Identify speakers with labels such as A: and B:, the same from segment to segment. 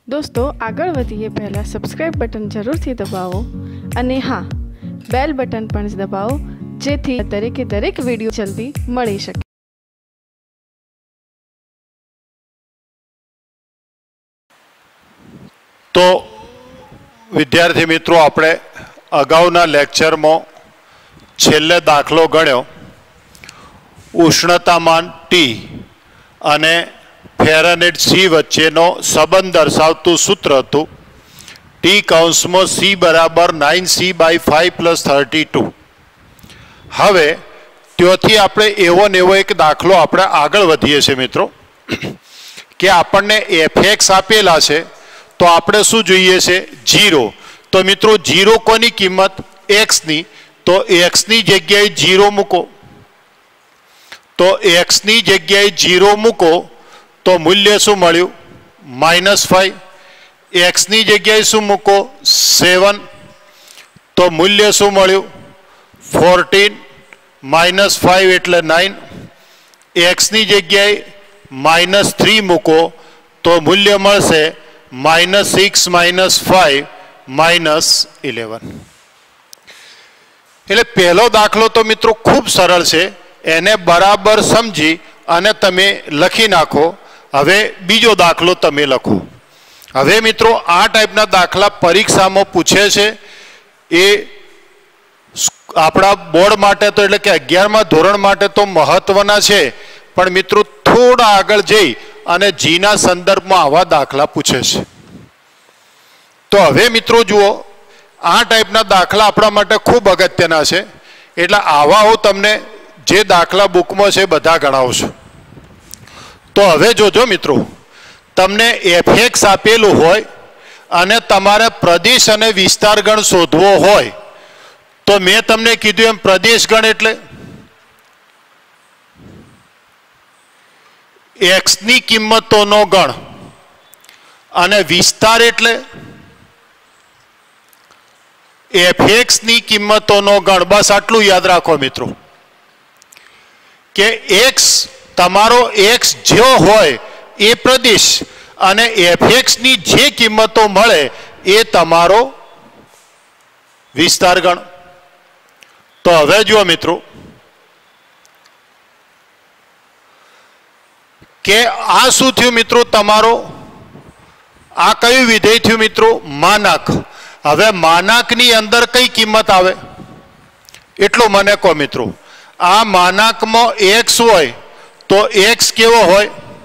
A: दोस्तों આગળ વધીએ પહેલા સબસ્ક્રાઇબ બટન જરૂરથી દબાવો અને હા બેલ બટન પણ દબાવો જેથી દરેક વિડિયો જલ્દી મળી શકે।
B: तो विद्यार्थी मित्रों આપણે અગાઉના લેક્ચરમાં છેલ્લે દાખલો ગણ્યો ઉષ્ણતામાન T અને ફેરનહીટ C વચ્ચેનો સંબંધ દર્શાવતું સૂત્ર હતું T કૌંસમાં C બરાબર 9C/5 + 32। હવે ત્યાંથી આપણે એવો ને એવો એક દાખલો આપણે આગળ વધીએ છીએ મિત્રો કે આપણને fx આપેલા છે तो આપણે શું જોઈએ છે 0। तो મિત્રો 0 કોની કિંમત x ની, તો x ની જગ્યાએ 0 મૂકો, તો x ની જગ્યાએ 0 મૂકો तो मूल्य शू मळ्युं -5। x ની જગ્યાએ શું મૂકો 7 तो मूल्य शू मळ्युं 14 -5 એટલે 9। x ની જગ્યાએ -3 મૂકો तो मूल्य મળશે -6 -5 -11। એટલે પહેલો દાખલો તો મિત્રો ખૂબ સરળ છે, એને બરાબર સમજી અને તમે લખી નાખો। હવે બીજો દાખલો તમે લખો। હવે મિત્રો આ ટાઈપના દાખલા પરીક્ષામાં પૂછે છે એ આપણા બોર્ડ માટે તો એટલે કે 11મા ધોરણ માટે તો મહત્વના છે, પણ મિત્રો થોડા આગળ જઈ અને જીના સંદર્ભમાં આવા દાખલા પૂછે છે। તો હવે મિત્રો જુઓ આ ટાઈપના દાખલા આપણા માટે ખૂબ અગત્યના છે, એટલે આવા હું તમને જે દાખલા બુકમાં છે બધા ગણાવું છું। तो હવે જોજો મિત્રો તમને fx આપેલું હોય અને તમારે પ્રદેશ અને વિસ્તાર ગણ શોધવો હોય તો મેં તમને કીધું એમ પ્રદેશ ગણ એટલે x ની કિંમતોનો ગણ અને વિસ્તાર એટલે fx ની કિંમતોનો ગણ। બસ આટલું યાદ રાખો મિત્રો કે x તમારો x जो होय ए प्रदेश અને fx ની જે કિંમતો મળે એ તમારો વિસ્તાર ગણ। તો હવે જુઓ મિત્રો કે આ શું થયું મિત્રો તમારો આ કયું વિધેય થયું મિત્રો માનાક। હવે માનાકની અંદર કઈ કિંમત આવે એટલું મને કહો મિત્રો। આ માનાકમાં x હોય तो x केवो होय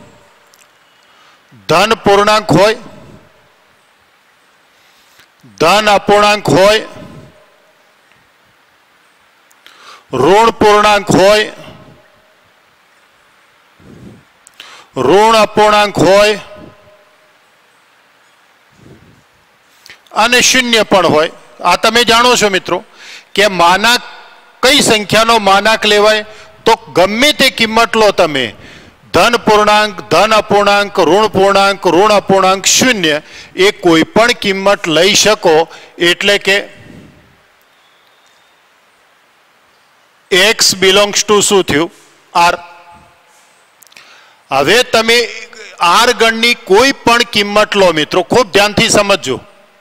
B: धन पूर्णांक होय, धन अपूर्णांक होय, ऋण पूर्णांक होय, ऋण अपूर्णांक होय અને શૂન્ય પણ હોય। આ તમે જાણો છો મિત્રો કે માનાક કઈ સંખ્યાનો માનાક લેવાય तो गમે તે કિંમત લો તમે ધન પૂર્ણાંક, ધન અપૂર્ણાંક, ઋણ પૂર્ણાંક, ઋણ અપૂર્ણાંક, શૂન્ય એ કોઈ પણ કિંમત લઈ શકો। એટલે કે x બિલોંગ્સ ટુ શું થયું r। હવે તમે r ગણની કોઈ પણ કિંમત લો મિત્રો, ખૂબ ધ્યાનથી સમજજો।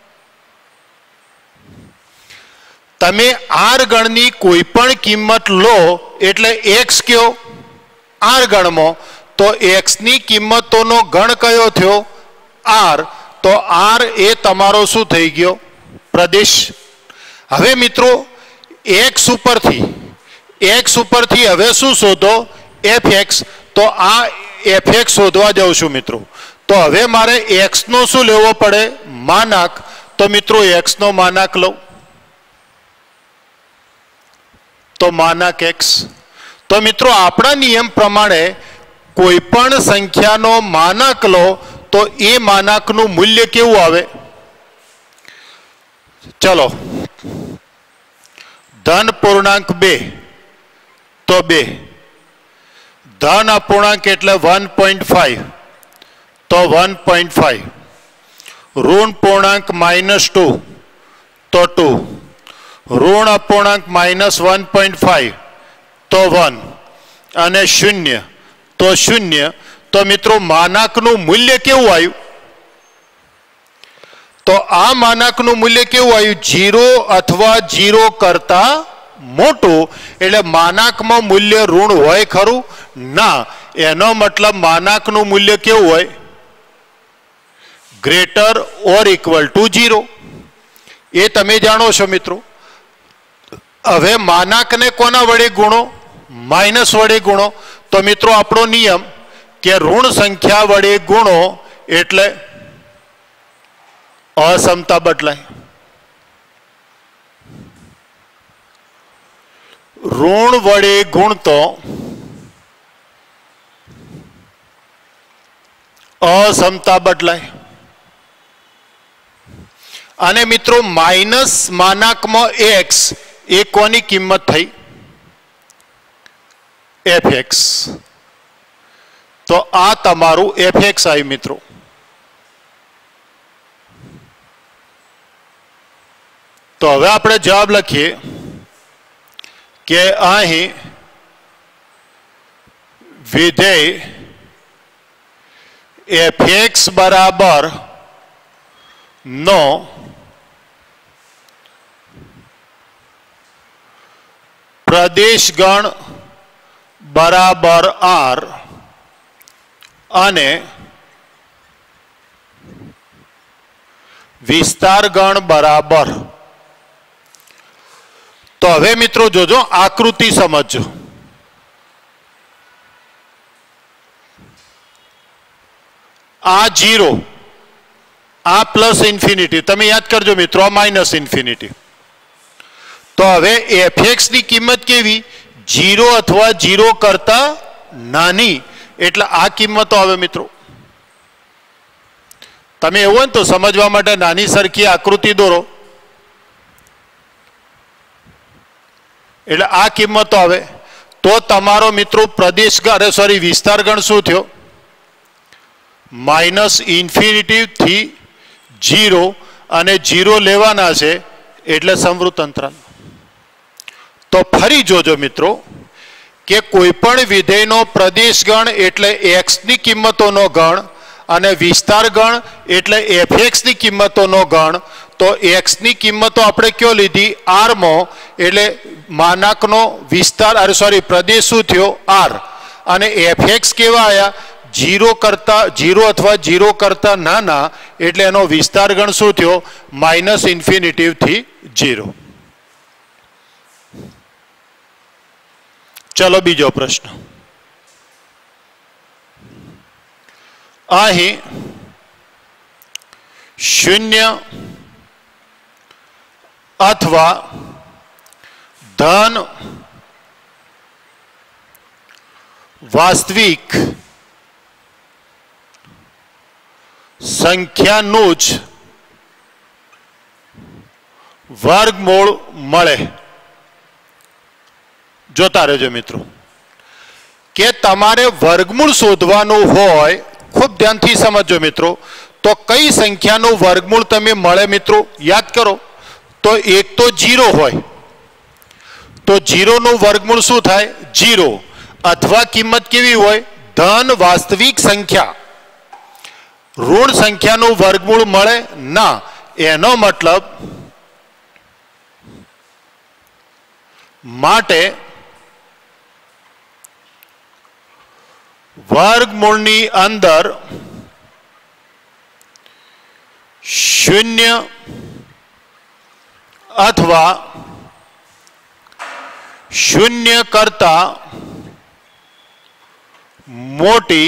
B: તમે r ગણની કોઈ પણ કિંમત લો એટલે x કયો r ગણમાં, તો x ની કિંમતોનો ગણ કયો થયો r, તો r એ તમારો શું થઈ ગયો પ્રદેશ। હવે મિત્રો x ઉપરથી હવે શું શોધો fx, તો આ fx શોધવા જાઉં છું મિત્રો। તો હવે મારે x નો શું લેવો પડે માનાક, તો મિત્રો x નો માનાક લઉં तो मानाक x। तो मित्रों अपना नियम प्रमाणे कोईपण संख्यानो मानाक लो तो ए मानाकनु मूल्य केवुं आवे। चलो धन पूर्णांक 2 तो 2, धन अपूर्णांक एटले 1.5 तो 1.5, ऋण पूर्णांक -2 तो 2, ऋण अपूर्णांक -1.5 तो 1 અને શૂન્ય તો શૂન્ય। तो मित्रों मानाकનું મૂલ્ય કેવું આવ્યું तो आ मानाकનું मूल्य केवुं आव्युं 0 अथवा 0 करता मोटुं एटले मानाकमां मूल्य ऋण होय खरुं ना एनो मतलब मानाकનું मूल्य केवुं होय ग्रेटर और इक्वल टू 0 ए तमे जाणो छो मित्रों। हवे मानाकने कोना वडे गुणो माइनस वडे गुणो तो मित्रों आपणो नियम के ऋण संख्या वडे गुणो एटले असमता बदलाय ऋण वडे गुणतो असमता बदलाय अने मित्रों माइनस मानाकमां एक्स ए कोनी किंमत थई एफ एक्स तो आ तमारू एफ एक्स आई मित्रों। तो हवे आपणे जवाब लखीए के अहीं विधेय एफ एक्स बराबर 9 प्रदेशगण बराबर आर अने विस्तारगण बराबर। तो हवे मित्रों जोजो आकृति समझो। आ 0 आ प्लस इन्फिनिटी तमे याद करजो मित्रों माइनस इन्फिनिटी। तो हवे एफ एक्स की किंमत केवी 0 अथवा 0 करता नानी एटले आ किंमतो आवे मित्रों। तमे एवुं तो समझवा माटे नानी सरखी आकृति दोरो एटले आ किंमतो आवे तो तमारो मित्रों प्रदेश अरे सॉरी विस्तारगण शुं थयो माइनस इन्फिनिटी थी 0 अने 0 लेवाना छे एटले समवृत्त अंतराल। तो फरी जोजो मित्रों के कोईपण विधेयनो प्रदेशगण एटले एक्स नी किंमतोनो गण अने विस्तारगण एटले एफ एक्स नी किंमतोनो गण। तो एक्स नी किंमतो आपणे क्यों लीधी आर मो एटले मानाकनो विस्तार अरे सॉरी प्रदेश शुं थयो आर अने एफ एक्स केवा आया 0 करता 0 अथवा 0 करता नाना एटले एनो विस्तारगण शुं थयो माइनस इन्फिनिटी थी 0। चलो बीजो प्रश्न अहीं 0 अथवा धन वास्तविक संख्यानुं ज वर्गमूळ मळे। जोता रहेजो मित्रों के तमारे वर्गमूल शोधवानुं होय खूब ध्यानथी समझो मित्रों। तो कई संख्यानुं वर्गमूल तमे मळे मित्रों याद करो। तो एक तो 0 होय तो 0 નું વર્ગમૂળ શું થાય 0 अथवा किंमत केवी होय धन वास्तविक संख्या ऋण संख्याનું વર્ગમૂળ મળે ना एनो मतलब माटे वर्गमूळनी अंदर 0 अथवा 0 करता मोटी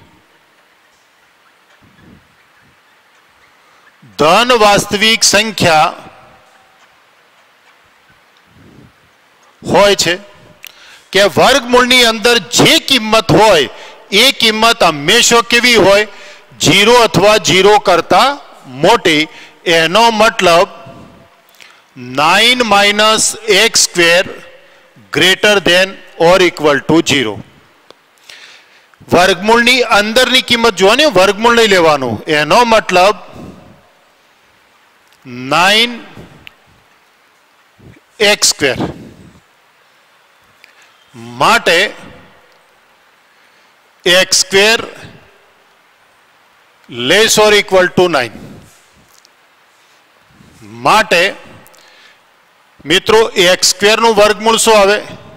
B: धन वास्तविक संख्या होय छे के वर्गमूळनी अंदर जे किंमत होय ए किंमत हमेशा केवी होय 0 अथवा 0 करता मोटी। एनो मतलब 9 minus x square greater than or equal to 0। वर्गमूळनी अंदरनी किंमत जो ने वर्गमूळ नहीं लेवानुं एनो मतलब 9 एक्स स्क्वेर माटे x square less or equal to 9 માટે મિત્રો એક્સ સ્ક્વેરનું વર્ગમૂળ શું આવે?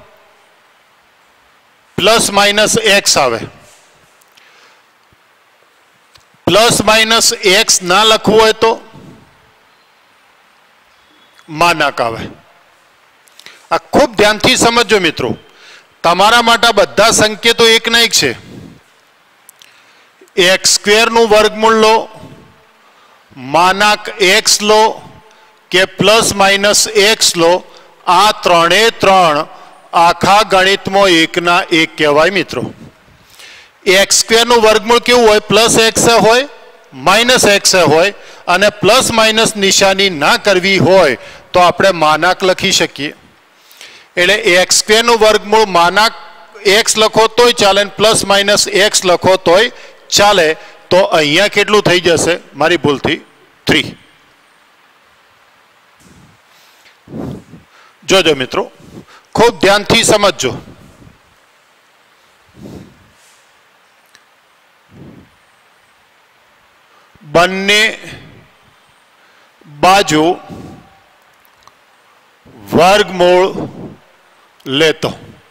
B: પ્લસ માઇનસ એક્સ આવે. પ્લસ માઇનસ એક્સ ના લખવું હોય તો માનાક આવે. આ ખૂબ ધ્યાનથી સમજો મિત્રો. તમારા માટે બધા સંકેતો એક ના એક છે. એક્સ સ્ક્વેરનું વર્ગમૂળ લો, માનાક એક્સ લો કે પ્લસ માઇનસ એક્સ લો, આ ત્રણે ત્રણ આખા ગણિતમાં એકના એક કહેવાય મિત્રો. એક્સ સ્ક્વેરનું વર્ગમૂળ કેવું હોય? પ્લસ એક્સ હોય, માઇનસ એક્સ હોય, અને પ્લસ માઇનસ નિશાની ના કરવી હોય તો આપણે માનાક લખી શકીએ. એટલે એક્સ સ્ક્વેરનું વર્ગમૂળ માનાક એક્સ લખો તોય ચાલે, પ્લસ માઇનસ એક્સ લખો તોય ચાલે. તો અહીંયા કેટલું થઈ જશે? મારી ભૂલથી 3. જોજો મિત્રો, ખૂબ ધ્યાનથી સમજજો. બંને બાજુ વર્ગમૂળ લેતો.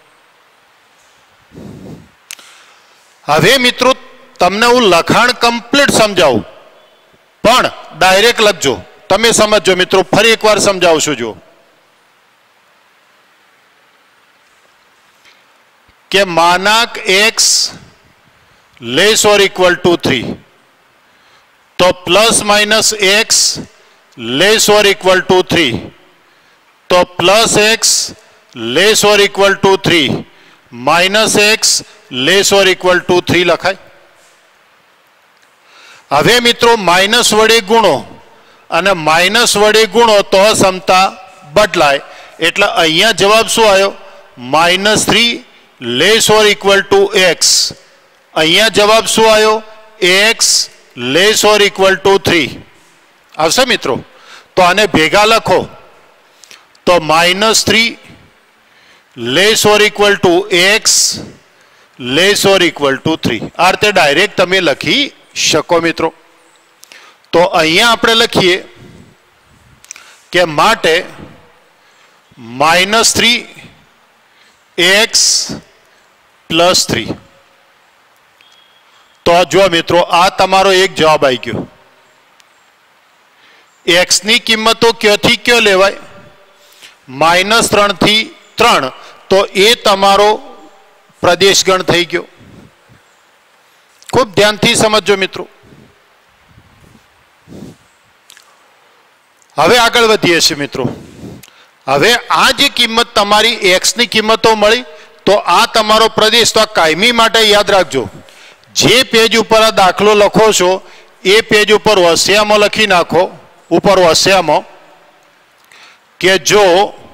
B: હવે મિત્રો તમને હું લખાણ કમ્પ્લીટ સમજાવું, પણ ડાયરેક્ટ લખજો. તમે સમજો મિત્રો, ફરી એકવાર સમજાવું છું. જો કે માનાક x less or equal to 3, તો plus minus x less or equal to 3, તો plus x less or equal to 3, minus x less or equal to 3 લખાય. હવે મિત્રો માઇનસ વડે ગુણો અને માઇનસ વડે ગુણો તો સમતા બદલાય. એટલે અહીંયા જવાબ શું આવ્યો? -3 less or equal to x. અહીંયા જવાબ શું આવ્યો? X less or equal to 3 આવશે મિત્રો. તો આને ભેગા લખો તો -3 less or equal to x less or equal to 3. આ રીતે ડાયરેક્ટ તમે લખી શકો મિત્રો. તો અહીંયા આપણે લખીએ કે માટે -3 એક્સ પ્લસ 3. તો જો મિત્રો, આ તમારો એક જવાબ આવી ગયો. એક્સ ની કિંમતો ક્યાંથી ક્યો લેવાય? -3 થી 3. તો એ તમારો પ્રદેશગણ થઈ ગયો. ખૂબ ધ્યાનથી સમજો મિત્રો. હવે આગળ વધીએ છીએ મિત્રો. હવે આ જે કિંમત તમારી એક્સ ની કિંમતો મળી, તો આ તમારો પ્રદેશ. તો આ કાયમી માટે યાદ રાખજો, જે પેજ ઉપર આ દાખલો લખો છો એ પેજ ઉપર વસિયામાં લખી નાખો. ઉપર વસિયામાં કે જો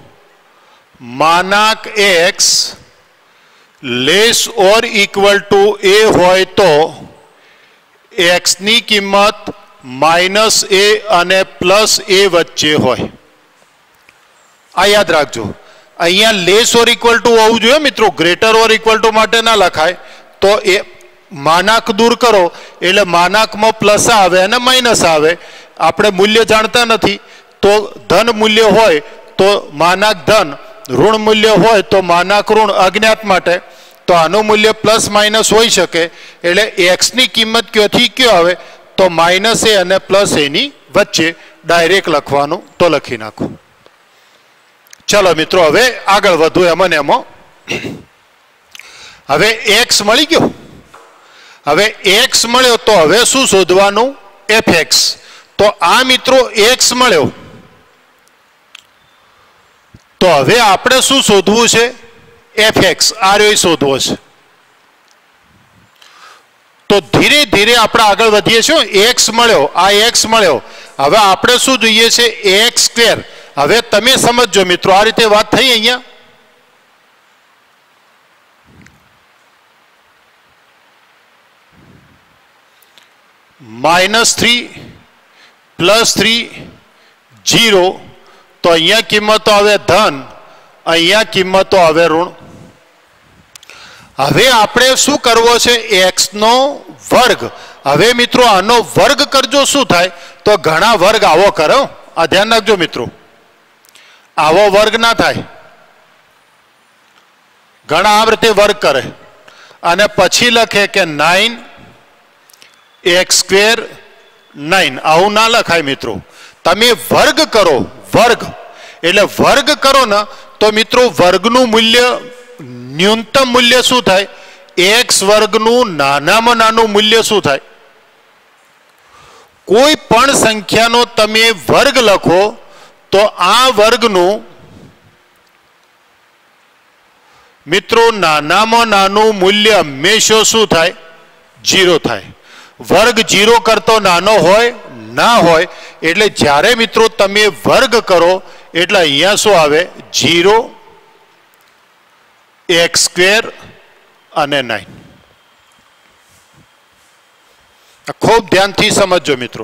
B: માનાક x less or equal to a હોય તો એક્સ ની કિંમત -a અને +a વચ્ચે હોય. આ યાદ રાખજો. અહીંયા લેસ ઓર ઇક્વલ ટુ હોવું જોઈએ મિત્રો. ગ્રેટર ઓર ઇક્વલ ટુ માટે ના લખાય. તો એ માનાક દૂર કરો એટલે માનાકમાં પ્લસ આવે અને માઇનસ આવે. આપણે મૂલ્ય જાણતા નથી, તો ધન મૂલ્ય હોય તો માનાક ધન, ઋણ મૂલ્ય હોય તો માનાક ઋણ અજ્ઞાત માટે. તો આનું મૂલ્ય પ્લસ માઇનસ હોઈ શકે. એટલે એક્સ ની કિંમત ક્યાંથી ક્યો આવે? તો -a અને +a ની વચ્ચે ડાયરેક્ટ લખવાનું. તો લખી નાખો. ચલો મિત્રો, હવે આગળ વધુ એમાં એમાં. હવે એક્સ મળી ગયો. હવે એક્સ મળ્યો તો હવે શું શોધવાનું? fx. તો આ મિત્રો એક્સ મળ્યો, તો હવે આપણે શું શોધવું છે? fx. આ રહ્યો શોધવો છે. તો ધીરે ધીરે આપણે આગળ વધીએ છીએ. એક્સ મળ્યો, આ એક્સ મળ્યો. હવે આપણે શું જોઈએ છે? X square. હવે તમે સમજો મિત્રો, આ રીતે વાત થઈ. અહીંયા -3 +3 0. તો અહીંયા કિંમતો આવે ધન, અહીંયા કિંમતો આવે ઋણ. હવે આપણે શું કરવો છે? એક્સ નો વર્ગ. હવે મિત્રો આનો વર્ગ કરજો, શું થાય? તો ઘણા વર્ગ આવો કરો. આ ધ્યાન રાખજો મિત્રો, આવો વર્ગ ના થાય. ઘણા આ રીતે વર્ગ કરે અને પછી લખે કે 9x², 9. આવું ના લખાય મિત્રો. તમે વર્ગ કરો, વર્ગ એટલે વર્ગ કરો ને તો મિત્રો વર્ગનું મૂલ્ય, ન્યૂનતમ મૂલ્ય શું થાય? x વર્ગનું નાનામાં નાનું મૂલ્ય શું થાય? કોઈ પણ સંખ્યાનો તમે વર્ગ લખો તો આ વર્ગનું મિત્રો નાનામાં નાનું મૂલ્ય હંમેશા શું થાય? 0 થાય. વર્ગ 0 કરતો નાનો હોય ના હોય. એટલે જ્યારે મિત્રો તમે વર્ગ કરો એટલે અહીંયા શું આવે? 0, x² અને 9. ખૂબ ધ્યાનથી સમજજો મિત્રો.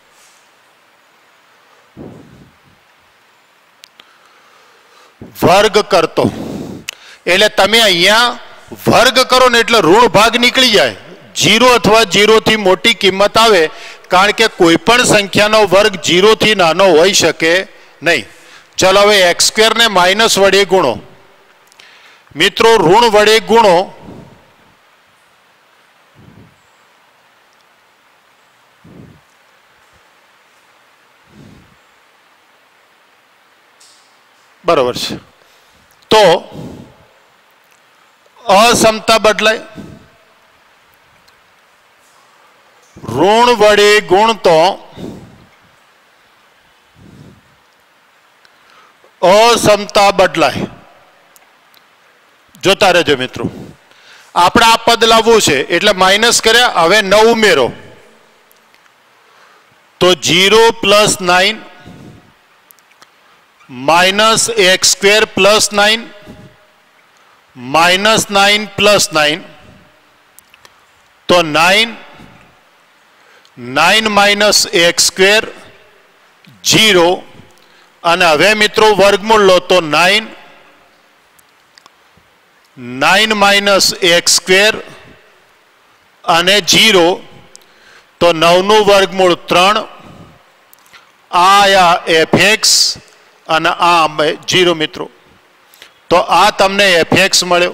B: વર્ગ કરતો એટલે તમે અહીંયા વર્ગ કરો ને એટલે ઋણ ભાગ નીકળી જાય. 0 અથવા 0 થી મોટી કિંમત આવે, કારણ કે કોઈ પણ સંખ્યાનો વર્ગ 0 થી નાનો હોઈ શકે નહીં. ચલો હવે x² ને માઇનસ વડે ગુણો. મિત્રો ઋણ વડે ગુણો બરોબર છે તો અસમતા બદલાય. ઋણ વડે ગુણતો અસમતા બદલાય. જોતા રહેજો મિત્રો. આપણે આ પદ લાવવું છે એટલે માઇનસ કર્યા, હવે 9 ઉમેરો તો 0 + 9 માઇનસ x² + 9 માઇનસ 9 + 9 તો 9 માઇનસ x² 0. અને હવે મિત્રો વર્ગમૂળ લો તો 9 માઇનસ x² અને 0 તો 9 નું વર્ગમૂળ 3. આ fx અને આ 0 મિત્રો. તો આ તમને fx મળ્યો.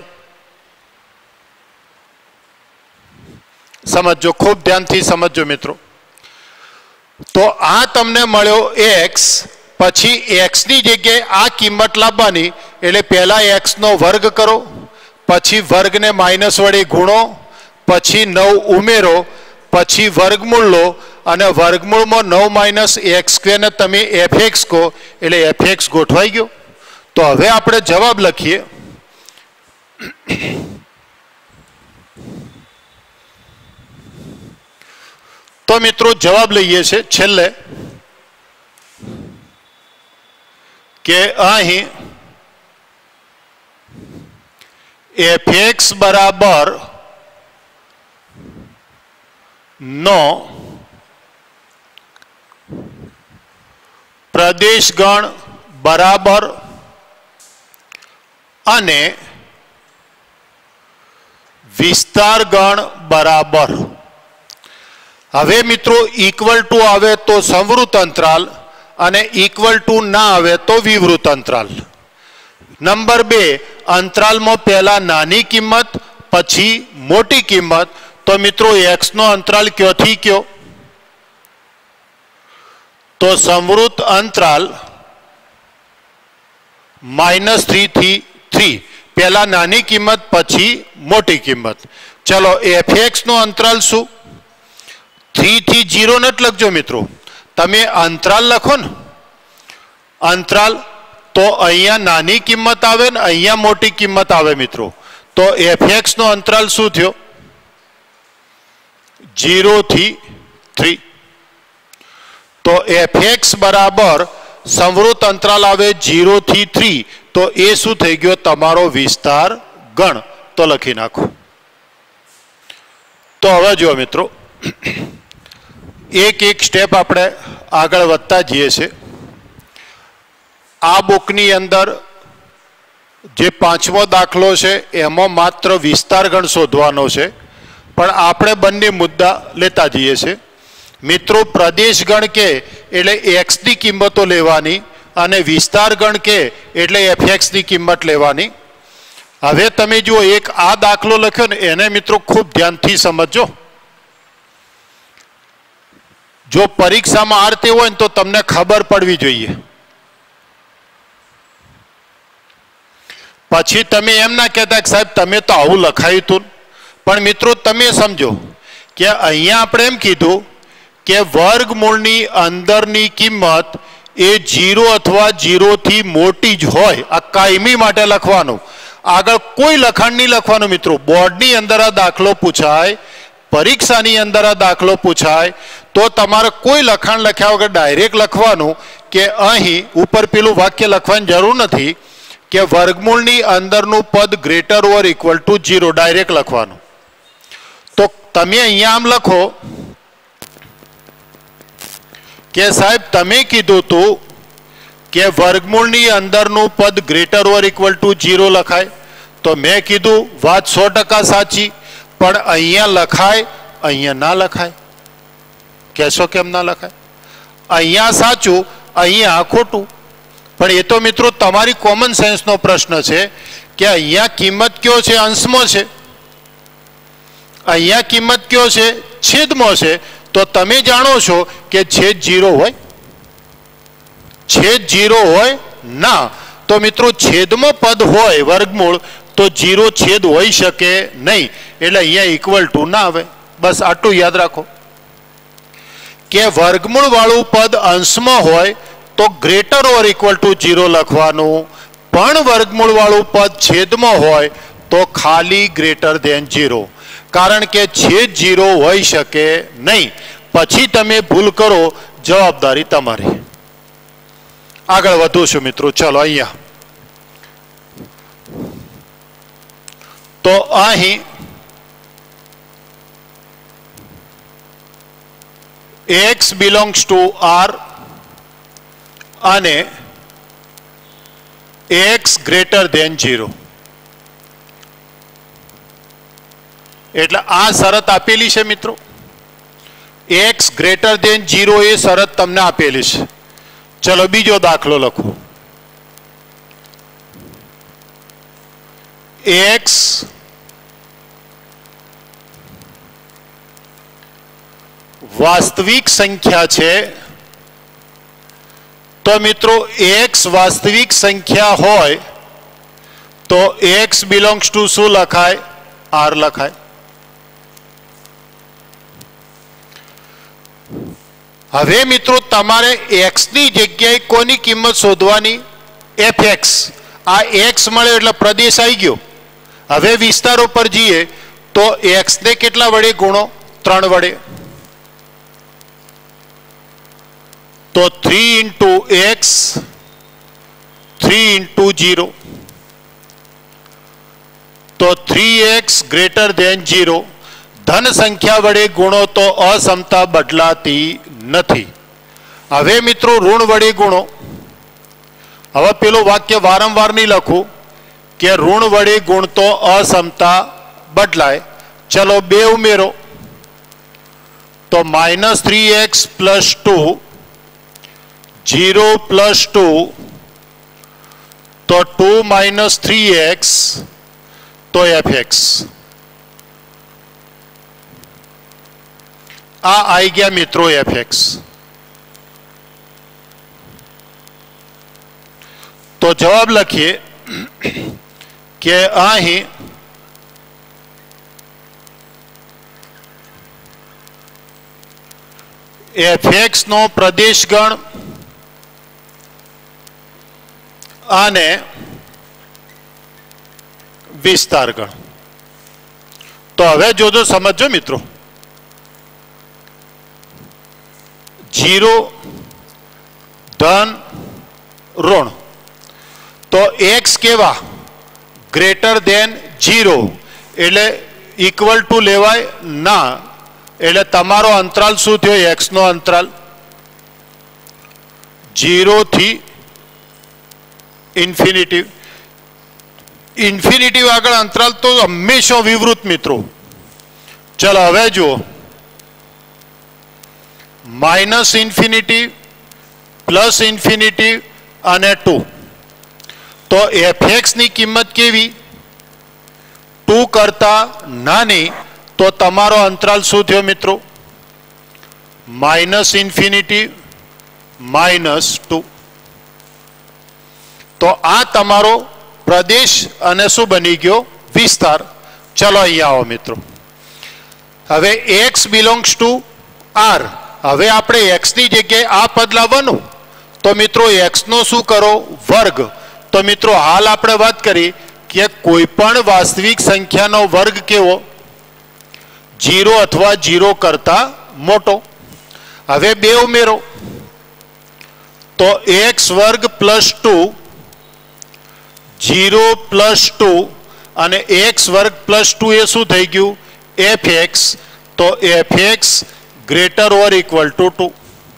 B: સમજો, ખૂબ ધ્યાનથી સમજો મિત્રો. તો આ તમને મળ્યો x. પછી x ની જગ્યાએ આ કિંમત લાવવાની, એટલે પહેલા x નો વર્ગ કરો, પછી વર્ગને માઇનસ વડે ગુણો, પછી 9 ઉમેરો, પછી વર્ગમૂળ લો અને વર્ગમૂળમાં 9 માઇનસ x² ને તમે fx કહો એટલે fx ગોઠવાઈ ગયો. તો હવે આપણે જવાબ લખીએ. તો મિત્રો જવાબ લઈએ છે છેલ્લે કે અહીં fx બરાબર 9 પ્રદેશ ગણ બરાબર અને વિસ્તાર ગણ બરાબર. હવે મિત્રો ઇક્વલ ટુ આવે તો સંવૃત અંતરાલ અને ઇક્વલ ટુ ના આવે તો વિવૃત અંતરાલ. નંબર 2, અંતરાલમાં પહેલા નાની કિંમત પછી મોટી કિંમત. તો મિત્રો x નો અંતરાલ ક્યોથી કયો? તો સંવૃત અંતરાલ -3 થી 3. પહેલા નાની કિંમત પછી મોટી કિંમત. ચલો fx નો અંતરાલ શું? 3 થી 0 નથી લખજો મિત્રો, તમે અંતરાલ લખો ને. અંતરાલ તો અહીંયા નાની કિંમત આવે ને અહીંયા મોટી કિંમત આવે મિત્રો. તો fx નો અંતરાલ શું થયો? 0 થી 3. તો fx બરાબર સંવૃત અંતરાલ આવે 0 થી 3. તો એ શું થઈ ગયો? તમારો વિસ્તાર ગણ. તો લખી નાખો. તો હવે જુઓ મિત્રો, એક સ્ટેપ આપણે આગળ વધતા જઈએ છીએ. આ બુકની અંદર જે 5મો દાખલો છે એમાં માત્ર વિસ્તાર ગણ શોધવાનો છે, પણ આપણે બંને મુદ્દા લેતા જઈએ છીએ. મિત્રો પ્રદેશ ગણ એટલે x ની કિંમતો લેવાની અને વિસ્તાર ગણ કે એટલે fx ની કિંમત લેવાની। હવે તમે જો એક આ દાખલો લખ્યો ને એને મિત્રો ખૂબ ધ્યાનથી સમજો। જો પરીક્ષામાં આ રીતે હોય ને તો તમને ખબર પડવી જોઈએ। પછી તમે એમ ના કહેતા કે સાહેબ તમે તો આવું લખાયું હતું, પણ મિત્રો તમે સમજો કે અહીંયા આપણે એમ કીધું કે વર્ગમૂળની અંદરની કિંમત એ 0 અથવા 0 થી મોટી જ હોય, આ કાયમી માટે લખવાનું, આગળ કોઈ લખાણ નહીં લખવાનું મિત્રો। બોર્ડની અંદર આ દાખલો પૂછાય, પરીક્ષાની અંદર આ દાખલો પૂછાય તો તમારે કોઈ લખાણ લખ્યા વગર ડાયરેક્ટ લખવાનું કે અહીં ઉપર પેલું વાક્ય લખવાની જરૂર નથી કે વર્ગમૂળની અંદરનું પદ greater or equal to 0, direct લખવાનું। તો તમે અહીંયા આમ લખો કે સાહેબ તમે કીધું હતું કે વર્ગમૂળની અંદરનું પદ ગ્રેટર ઓર ઇક્વલ ટુ 0 લખાય, તો મેં કીધું વાત 100% સાચી, પણ અહીંયા લખાય અહીંયા ના લખાય। કહેશો કેમ ના લખાય? અહીંયા સાચું અહીંયા ખોટું, પણ એ તો મિત્રો તમારી કોમન સેન્સનો પ્રશ્ન છે કે અહીંયા કિંમત કયો છે? અંશમાં છે। અહીંયા કિંમત કયો છે? છેદમાં છે। તો તમે જાણો છો કે છેદ 0 હોય? છેદ 0 હોય ના। તો મિત્રો છેદમાં પદ હોય વર્ગમૂળ તો 0 છેદ હોઈ શકે નહીં, એટલે અહીંયા ઇક્વલ ટુ ના આવે। બસ આટલું યાદ રાખો કે વર્ગમૂળ વાળું પદ અંશમાં હોય તો ગ્રેટર ઓર ઇક્વલ ટુ 0 લખવાનું, પણ વર્ગમૂળ વાળું પદ છેદમાં હોય તો ખાલી ગ્રેટર ધેન 0, કારણ કે છેદ 0 હોઈ શકે નહીં। પછી તમે ભૂલ કરો, જવાબદારી તમારી। આગળ વધુ છું મિત્રો, ચલો અહીંયા તો અહીં x belongs to R અને x greater than 0, એટલે આ શરત આપેલી છે મિત્રો। x greater than 0 એ શરત તમને આપેલી છે। ચલો બીજો દાખલો લખો। x વાસ્તવિક સંખ્યા છે, તો મિત્રો x વાસ્તવિક સંખ્યા હોય તો x belongs to શું લખાય? R લખાય। હવે મિત્રો તમારે x ની જગ્યાએ કોની કિંમત શોધવાની? fx। આ x મળે એટલે પ્રદેશ આવી ગયો। હવે વિસ્તારો પર જઈએ તો x ને કેટલા વડે ગુણો? 3 વડે। તો 3 into x, 3 into 0, તો 3x greater than 0। ધન સંખ્યા વડે ગુણો તો અસમતા બદલાતી નથી। હવે મિત્રો ઋણ વડે ગુણો। હવે પેલું વાક્ય વારંવાર નહીં લખું કે ઋણ વડે ગુણતો અસમતા બદલાય। ચલો 2 ઉમેરો તો -3x + 2, 0 + 2 તો 2 - 3x તો fx। આ આવી ગયા મિત્રો fx। તો જવાબ લખીએ કે અહીં fx નો પ્રદેશગણ અને વિસ્તારગણ। તો હવે જોજો, સમજો મિત્રો। 0 ધન ઋણ, તો x કેવા? ગ્રેટર ધેન 0, એટલે ઇક્વલ ટુ લેવાય ના। એટલે તમારો અંતરાલ શું થયો? x નો અંતરાલ 0 થી ઇન્ફિનિટી। ઇન્ફિનિટી આગળ અંતરાલ તો હંમેશા વિવૃત મિત્રો। ચલો હવે જુઓ, -∞ પ્લસ ઇન્ફિનિટી અને 2. તો fx ની કિંમત કેવી? 2 કરતા નાની. તો તમારો અંતરાલ શું થયો મિત્રો? Minus infinity -2. તો આ તમારો પ્રદેશ અને શું બની ગયો? વિસ્તાર. ચલો અહીંયા આવો મિત્રો. હવે x બિલોંગ્સ ટુ r. હવે આપણે x ની જગ્યાએ આ પદ લાવવાનું. તો મિત્રો x નો શું કરો? વર્ગ. તો મિત્રો હાલ આપણે વાત કરી કે કોઈ પણ વાસ્તવિક સંખ્યાનો વર્ગ કેવો? 0 અથવા 0 કરતા મોટો. હવે 2 ઉમેરો તો x વર્ગ +2 0 +2 અને x વર્ગ +2 એ શું થઈ ગયું? fx. તો fx greater or equal to 2.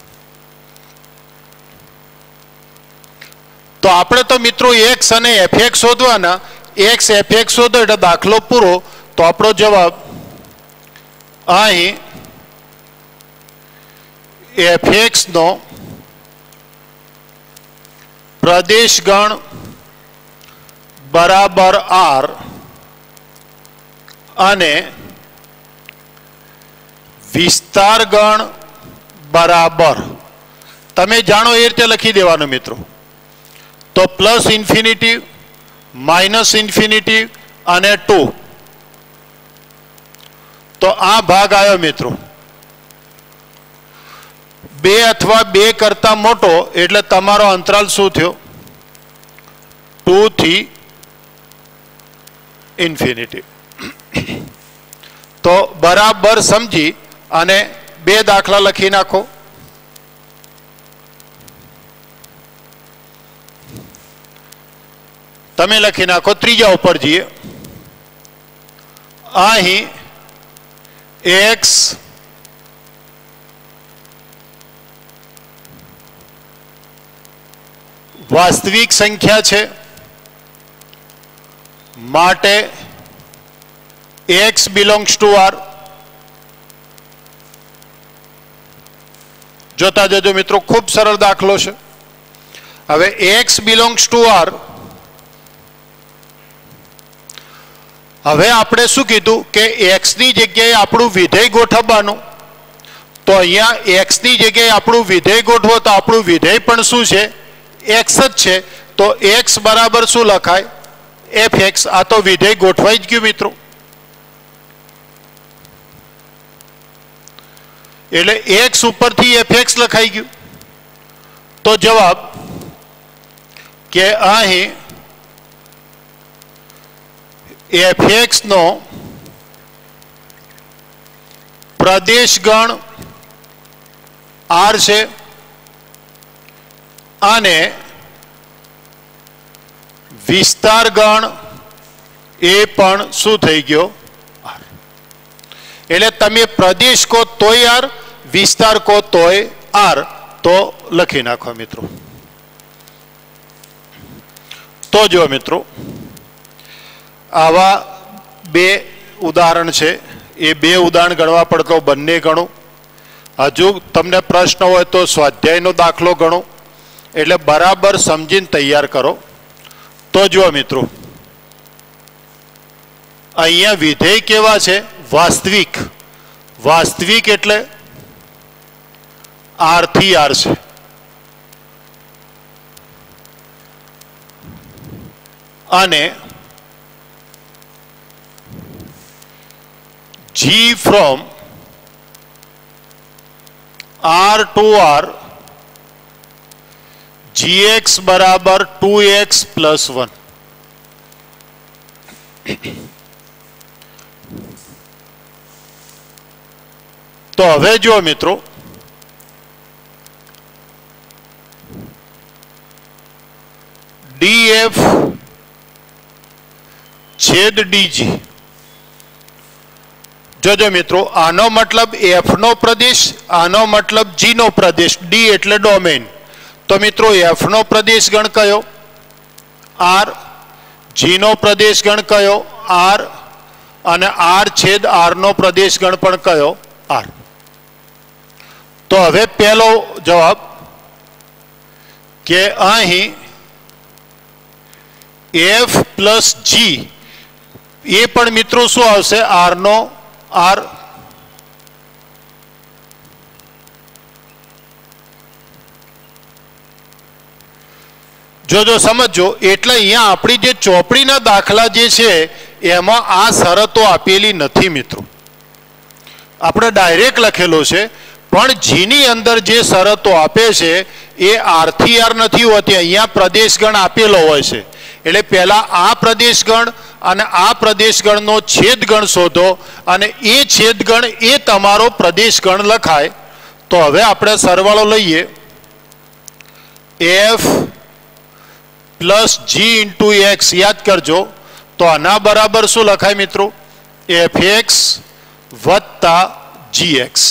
B: તો આપણે તો મિત્રો x અને fx શોધવાના. x fx શોધો એટલે દાખલો પૂરો. તો આપણો જવાબ અહીં fx નો પ્રદેશ ગણ બરાબર r અને વિસ્તાર ગણ બરાબર, તમે જાણો એ રીતે લખી દેવાનું મિત્રો. તો પ્લસ ઇન્ફિનિટી, માઇનસ ઇન્ફિનિટી અને 2. તો આ ભાગ આવ્યો મિત્રો. 2 અથવા 2 કરતા મોટો એટલે તમારો અંતરાલ શું થયો? 2 થી ઇન્ફિનિટી. તો બરાબર સમજી અને 2 દાખલા લખી નાખો. તમે લખી નાખો. ત્રીજા ઉપર જઈએ. અહીં x વાસ્તવિક સંખ્યા છે માટે x બિલોંગ્સ ટુ r. જોતા જજો મિત્રો, ખૂબ સરળ દાખલો છે. હવે x બિલોંગ્સ ટુ r. હવે આપણે શું કીધું કે x ની જગ્યાએ આપણું વિધેય ગોઠવવાનું. તો અહીંયા x ની જગ્યાએ આપણું વિધેય ગોઠવો તો આપણું વિધેય પણ શું છે? x જ છે. તો x બરાબર શું લખાય? fx. આ તો વિધેય ગોઠવાઈ જ ગયું મિત્રો. એટલે x ઉપરથી fx લખાઈ ગયું. તો જવાબ કે અહીં fx નો પ્રદેશ ગણ r છે અને વિસ્તાર ગણ એ પણ શું થઈ ગયો? r. એટલે તમે પ્રદેશ કો તોય r, વિસ્તાર કો તોય r. તો લખી નાખો મિત્રો. તો જો મિત્રો, આવા 2 ઉદાહરણ છે. એ 2 ઉદાહરણ ગણવા પડે તો બંને ગણો. હજુ તમને પ્રશ્ન હોય તો સ્વાધ્યાયનો દાખલો ગણો. એટલે બરાબર સમજીને તૈયાર કરો. તો જુઓ મિત્રો, અહીંયા વિધેય કેવા છે? વાસ્તવિક. વાસ્તવિક એટલે r થી r છે. અને g from r to r gx બરાબર 2x plus 1. તો હવે જો મિત્રો, df છેદ dg. જોજો મિત્રો, આનો મતલબ f નો પ્રદેશ, આનો મતલબ g નો પ્રદેશ. d એટલે ડોમેન. તો મિત્રો f નો પ્રદેશ ગણ કયો? r. g નો પ્રદેશ ગણ કયો? r. અને r છેદ r નો પ્રદેશ ગણ પણ કયો? r. તો હવે પહેલો જવાબ કે અહીં એફ પ્લસ જી એ પણ મિત્રો શું આવશે? આર નો આર. જો સમજો, એટલે અહીંયા આપણી જે ચોપડીના દાખલા જે છે એમાં આ શરતો આપેલી નથી મિત્રો. આપણે ડાયરેક્ટ લખેલો છે, પણ જીની અંદર જે શરતો આપે છે એ આર થી આર નથી હોતી. અહીંયા પ્રદેશગણ આપેલો હોય છે. એટલે પહેલા આ પ્રદેશગણ અને આ પ્રદેશગણનો છેદગણ શોધો અને એ છેદગણ એ તમારો પ્રદેશગણ લખાય. તો હવે આપણે સરવાળો લઈએ. F plus g into x યાદ કરજો. તો આના બરાબર શું લખાય મિત્રો? એફ એક્સ વત્તા જી એક્સ.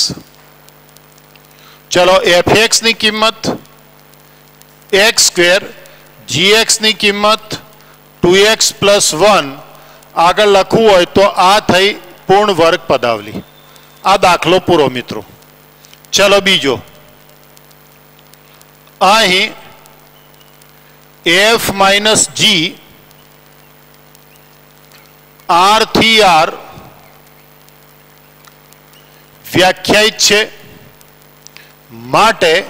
B: ચલો, એફ એક્સ ની કિંમત એક્સ સ્ક્વેર, જી એક્સ ની કિંમત 2x પ્લસ 1 આગળ લખવું હોય તો આ થઈ પૂર્ણ વર્ગ પદાવલી. આ દાખલો પૂરો મિત્રો. ચલો બીજો. અહીં એફ માઇનસ જી આર થી આર વ્યાખ્યાયિત છે, માટે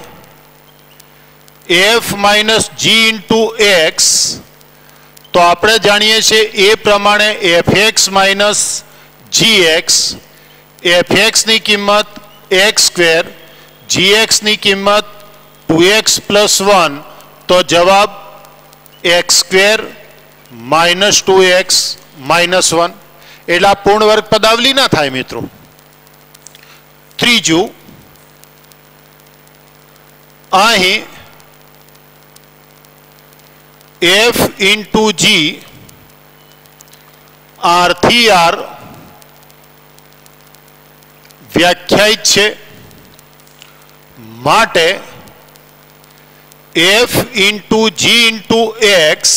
B: f minus g into x, તો આપણે જાણીએ છીએ એ પ્રમાણે f x minus g x. F x ની કિંમત એક્સ સ્ક્વેર, જી એક્સ ની કિંમત 2x પ્લસ 1, તો જવાબ x square minus 2x minus 1. એટલે આ પૂર્ણ વર્ગ પદાવલી ના થાય મિત્રો. ત્રીજું, અહીં એફ ઇન્ટુ જી આર થી આર વ્યાખ્યાયિત છે, માટે f into g into x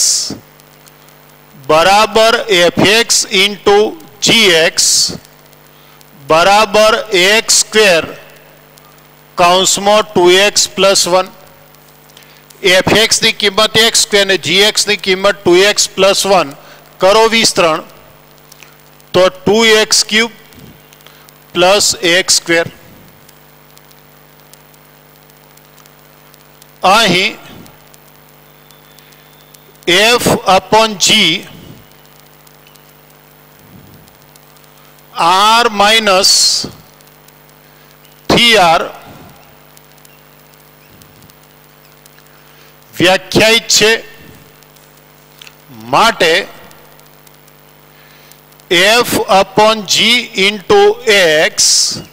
B: બરાબર f x into g x બરાબર એક્સ સ્ક્વેર કૌંસમાં 2x પ્લસ 1. એફ એક્સ ની કિંમત એક્સ સ્ક્વેર અને જી એક્સ ની કિંમત 2x પ્લસ 1 કરો વિસ્તરણ, તો 2x cube plus x square. અહીં f upon g R minus થી આર વ્યાખ્યાયિત છે, માટે f upon g into x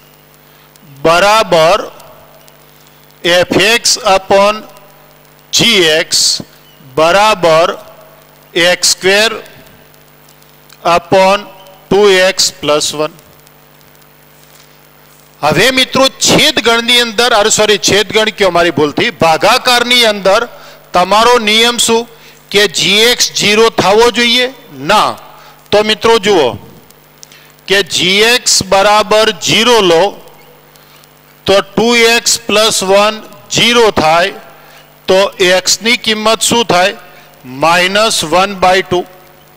B: બરાબર f x upon g x બરાબર x square upon 2x plus 1. હવે મિત્રો છેદગણની અંદર, છેદગણ કયો મારી ભૂલથી, ભાગાકારની અંદર તમારો નિયમ શું કે gx 0 થવો જોઈએ? ના. તો મિત્રો જુઓ કે gx બરાબર 0 લો તો 2x પ્લસ 1 0 થાય, તો x ની કિંમત શું થાય? -1/2.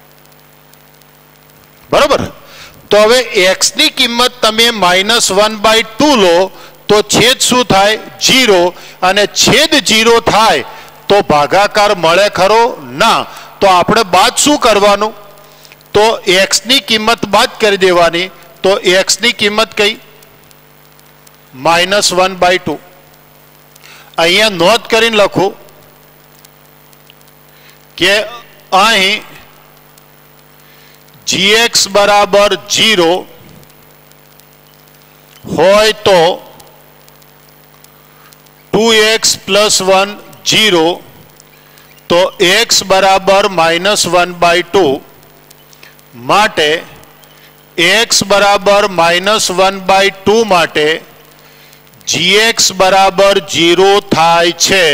B: બરાબર. તો હવે x ની કિંમત તમે -1/2 લો તો છેદ શું થાય? 0. અને છેદ 0 થાય તો ભાગાકાર મળે ખરો? ના. તો આપણે બાદ શું કરવાનું? તો x ની કિંમત બાદ કરી દેવાની. તો x ની કિંમત કઈ? -1/2. અહીંયા નોંધ કરીને લખું કે અહીં gx બરાબર 0 હોય તો 2x પ્લસ 1 0, તો x બરાબર -1/2, માટે x બરાબર -1/2 માટે gx બરાબર 0 થાય છે,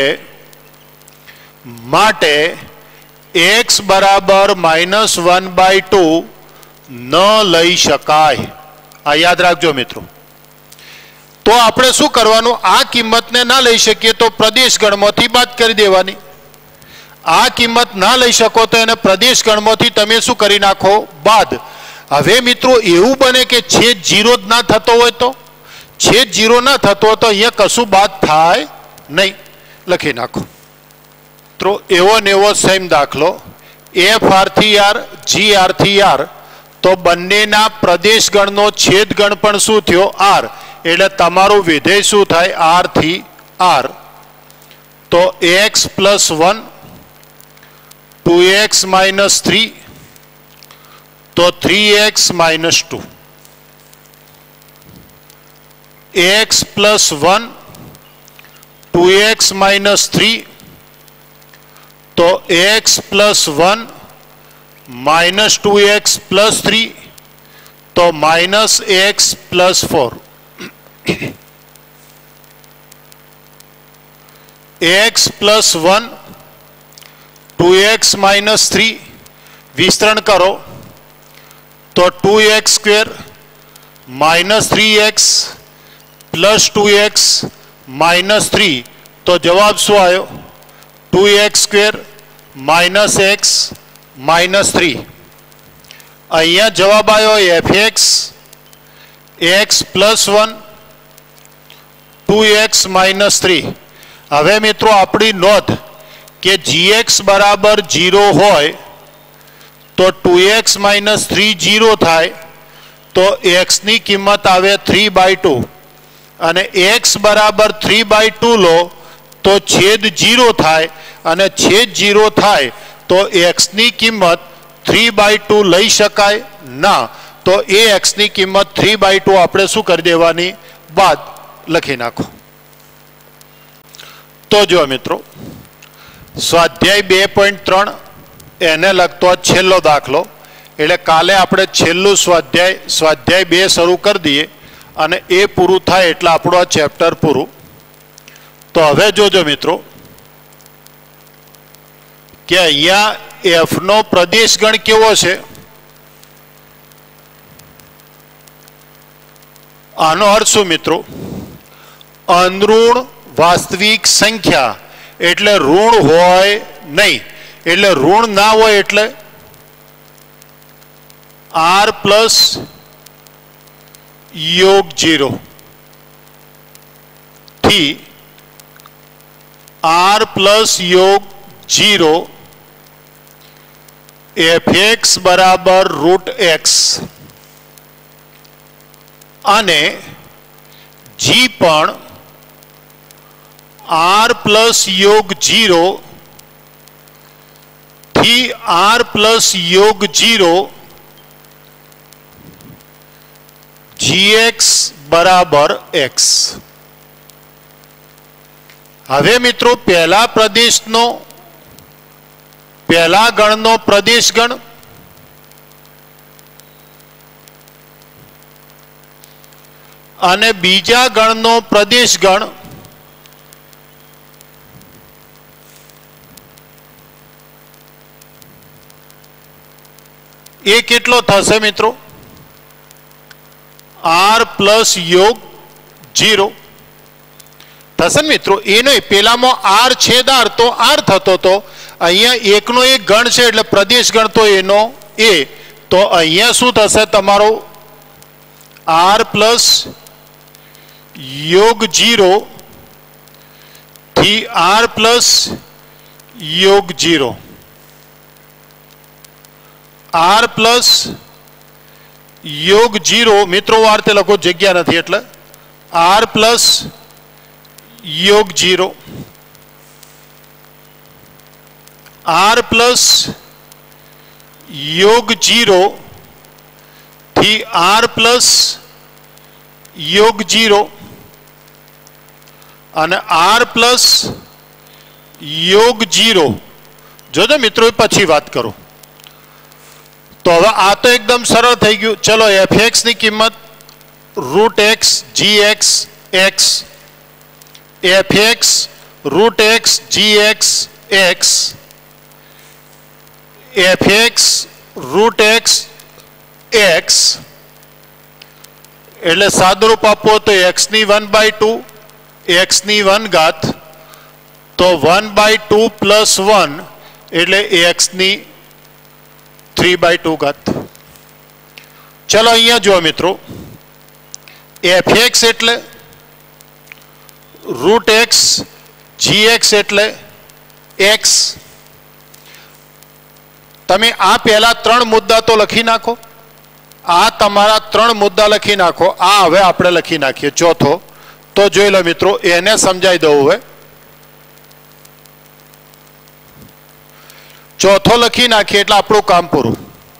B: માટે x બરાબર -1/2 ન લઈ શકાય. આ યાદ રાખજો મિત્રો. તો तो આપણે શું કરવાનું, આ કિંમતને ના લઈ શકીએ તો પ્રદેશ ગણમાંથી બાદ કરી દેવાની. આ કિંમત ના લઈ શકો તો એને પ્રદેશ ગણમાંથી તમે શું કરી નાખો, બાદ. હવે મિત્રો એવું બને કે છેદ 0 જ ના થતો હોય તો, છેદ 0 ના થતો હોય તો અહીંયા કશું બાદ થાય નહીં. લખી નાખો. તો એવો ને એવો સેમ દાખલો એફ આર થી આર, જી આર થી આર, તો બંનેના પ્રદેશ ગણનો છેદ ગણ પણ શું થયો, આર. એટલે તમારું વિધેય શું થાય, આર થી આર. તો એક્સ પ્લસ 1 2x minus 3, तो 3x minus 2. x plus 1 2x minus 3, तो x plus 1 minus 2x plus 3, तो minus x plus 4. x plus 1 2x minus 3 विस्तरण करो तो 2x square minus 3x plus 2x minus 3, तो जवाब शू आयो 2x square minus x minus 3. अहिया जवाब आयो fx x plus 1 2x minus 3. हवे मित्रों अपनी नोंध के gx बराबर 0 होय तो 2x माइनस 3 0 थाय, तो x नी किंमत आवे 3/2 अने x बराबर 3/2 लो तो छेद 0 थाय अने छेद 0 थाय तो x नी किंमत 3/2 लई शकाय ना, तो ए x नी किंमत 3/2 आपणे शुं करी देवानी, बाद. लखी नाखो. तो जो मित्रों स्वाध्याय 2.3 એને લગતો છેલ્લો દાખલો, એટલે કાલે આપણે છેલ્લું સ્વાધ્યાય 2 શરૂ કરી દઈએ અને એ પૂરું થાય એટલે આપણું આ ચેપ્ટર પૂરું. તો હવે જોજો મિત્રો કે અહીંયા એફ નો પ્રદેશ ગણ કેવો છે. આનો અર્થ શું મિત્રો, અનઋણ વાસ્તવિક સંખ્યા એટલે ઋણ હોય નહીં, એટલે ઋણ ના હોય એટલે r પ્લસ योग 0 થી r પ્લસ योग 0 fx બરાબર √x અને g પણ r પ્લસ योग 0 થી r પ્લસ योग 0 gx बराबर x. હવે મિત્રો પહેલા પ્રદેશનો પહેલા ગણનો પ્રદેશ ગણ અને બીજા ગણનો પ્રદેશ ગણ એ કેટલો થશે મિત્રો, r प्लस योग 0 થશે મિત્રો. એ નહીં, પેલામાં r છેદ r તો r થતો તો અહીંયા એકનો એક ગણ છે એટલે પ્રદેશ ગણ તો એનો એ, તો અહીંયા શું થશે તમારો r પ્લસ योग 0 થી r પ્લસ योग 0, r प्लस योग 0 मित्रों वार्ते लखो जग्या नहीं एटले r प्लस योग 0, r प्लस योग 0 थी r प्लस योग 0 અને r प्लस योग 0. जो मित्रों पछी बात करो तो હવે આ તો એકદમ સરળ થઈ ગયું. ચલો fx ની કિંમત √x gx x, fx √x gx x, fx √x x, એટલે સાદુરૂપ આપો તો x ની 1/2 x ની 1 ઘાત તો 1/2 પ્લસ 1 એટલે x ની 3/2 ઘાત. ચલો અહીંયા જુઓ મિત્રો, fx એટલે √x, gx એટલે x. તમે આ પહેલા 3 મુદ્દા તો લખી નાખો, આ તમારા 3 મુદ્દા લખી નાખો. આ હવે આપણે લખી નાખીએ ચોથો. તો જોઈ લો મિત્રો, એને સમજાવી દઉં. હવે ચોથો લખી નાખીએ એટલે આપણું કામ પૂરું.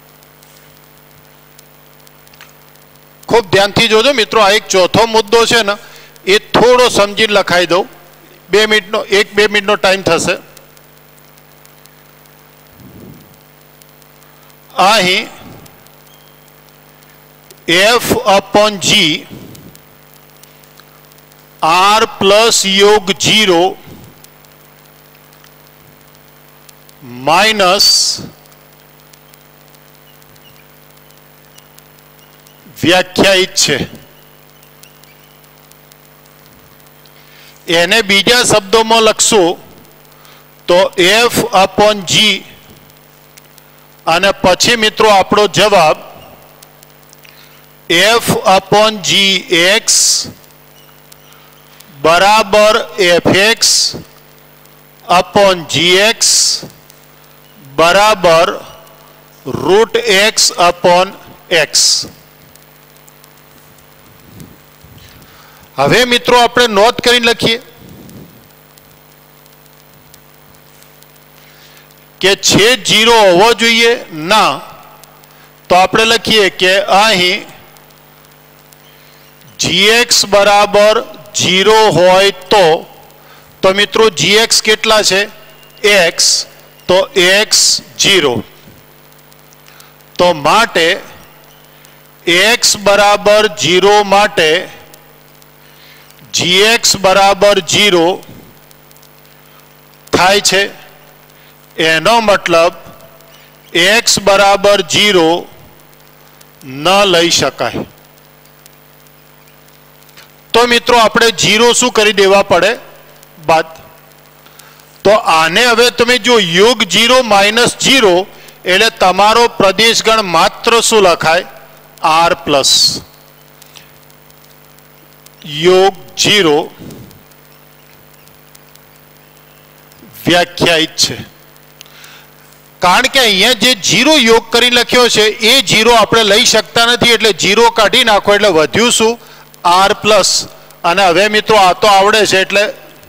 B: ખૂબ ધ્યાનથી જોજો મિત્રો, આ એક ચોથો મુદ્દો છે ને, એ થોડો સમજીને લખાઈ દઉં. 2 મિનિટનો 1-2 મિનિટનો ટાઈમ થશે. અહીં f/g r પ્લસ યોગ 0 માઇનસ વ્યાખ્યાયિત છે. એને બીજા શબ્દોમાં લખશો તો f/g અને પછી મિત્રો આપણો જવાબ f/gx બરાબર fx/gx બરાબર √x/x. હવે મિત્રો આપણે નોંધ કરીને લખીએ કે છેદ 0 હોવો જોઈએ ના. તો આપણે લખીએ કે અહીં gx બરાબર 0 હોય તો મિત્રો gx કેટલા છે? x. તો x 0. તો માટે x બરાબર 0 માટે gx બરાબર 0 થાય છે. એનો મતલબ x બરાબર 0 ન લઈ શકાય. તો મિત્રો આપણે 0 શું કરી દેવા પડે? બાદ. તો આને હવે તમે જો યોગ 0 માઇનસ 0 એટલે તમારો પ્રદેશગણ માત્ર શું લખાય? r પ્લસ યોગ 0 વ્યાખ્યાયિત છે. કારણ કે અહીંયા જે 0 યોગ કરી લખ્યો છે એ 0 આપણે લઈ શકતા નથી, એટલે 0 કાઢી નાખો એટલે વધ્યું શું? r plus. અને હવે મિત્રો આ તો આવડે છે, એટલે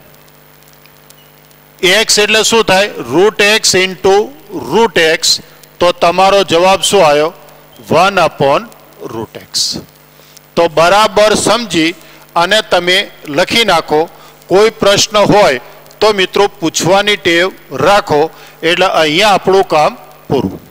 B: x એટલે શું થાય? √x √x. તો તમારો જવાબ શું આવ્યો? 1/√x. તો બરાબર સમજી અને તમે લખી નાખો. કોઈ પ્રશ્ન હોય તો મિત્રો પૂછવાની ટેવ રાખો, એટલે અહીંયા આપણું કામ પૂરું.